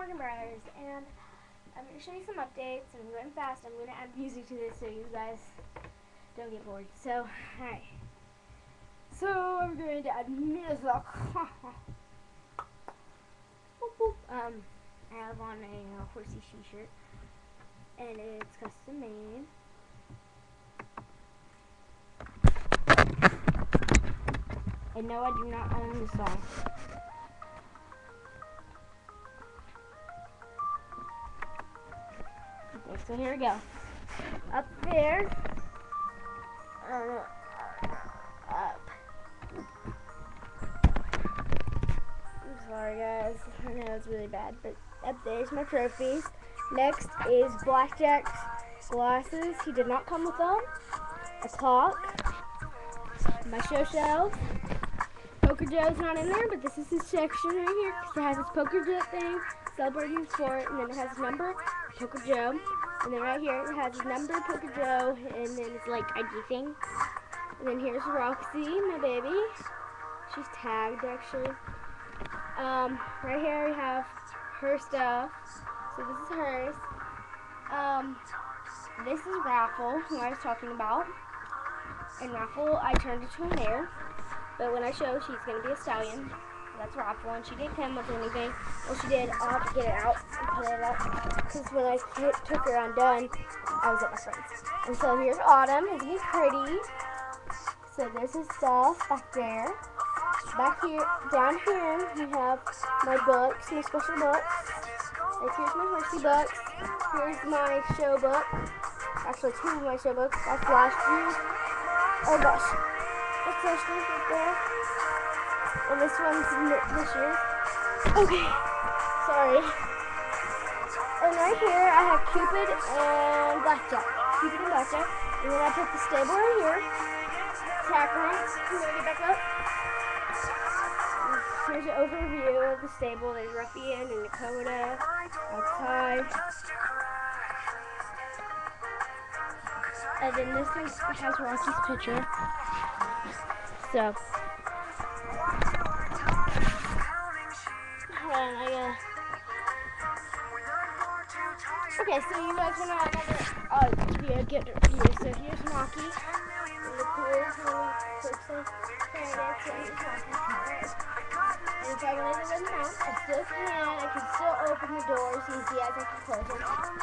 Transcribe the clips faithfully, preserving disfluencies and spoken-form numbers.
Morgan Breyers, and I'm going to show you some updates. I'm going fast. I'm going to add music to this so you guys don't get bored. So, alright. So, I'm going to add music. boop, boop. Um, I have on a uh, horsey t-shirt, and it's custom made. And no, I do not own the song. Okay, so here we go. Up there. Uh, up. I'm sorry, guys. I know it's really bad, but up there's my trophies. Next is Blackjack's glasses. He did not come with them. A clock. My show shelf. Poker Joe's not in there, but this is his section right here because it has his Poker Joe thing, celebrating sport, and then it has his number, Poker Joe, and then right here it has his number, Poker Joe, and then it's like I D thing. And then here's Roxy, my baby. She's tagged actually. Um, right here we have her stuff. So this is hers. Um, this is Raffle, who I was talking about. And Raffle, I turned into a mare. But when I show, she's going to be a stallion. That's Raffle, and she didn't come with anything. Well, she did. I'll have to get it out and put it up. Because when I took her undone, I was at my friend's. And so here's Autumn. Isn't he pretty? So there's his stuff back there. Back here, down here, we have my books, my special books. Like here's my horsey books. Here's my show book. Actually, two of my show books. That's last year's. Oh gosh. That's last year's right there. And this one's this year's. Okay. Sorry. And right here, I have Cupid and Blackjack. Cupid and Blackjack. And then I put the stable right here. Tack ranks. Can we get back up? Here's an overview of the stable. There's Ruffian and Dakota outside. And then this is, has Rocky's picture. So, hold on, I gotta. Okay, so you guys wanna another uh, yeah, get view. So here's Rocky. Really cool, really quickly. And if I wanted to let them out, I still can. I can still open the doors easy as I can close them.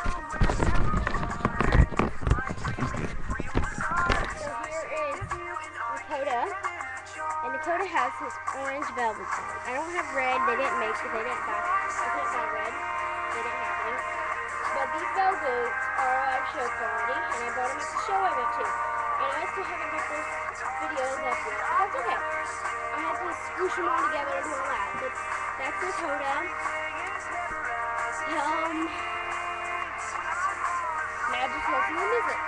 So here is Dakota. And Dakota has his orange velvet on. I don't have red. They didn't make it. They didn't buy. I couldn't buy red. They didn't have any. But these bell boots are live show quality, and I bought them at the show I went to. And I still haven't got those videos up yet. But that's okay. I had to squish them all together and all that. But that's Dakota. Um, now just listen to the music.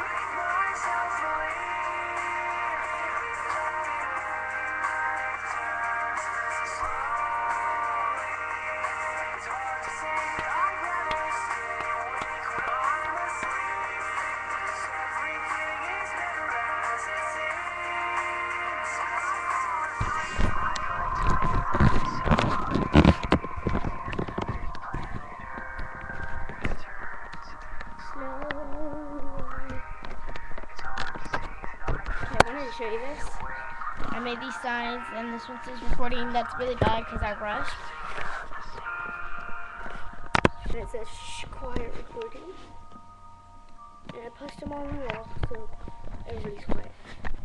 Show you this. I made these signs, and this one says recording. That's really bad because I rushed. And it says shh, quiet recording. And I pushed them on the wall so everybody's quiet.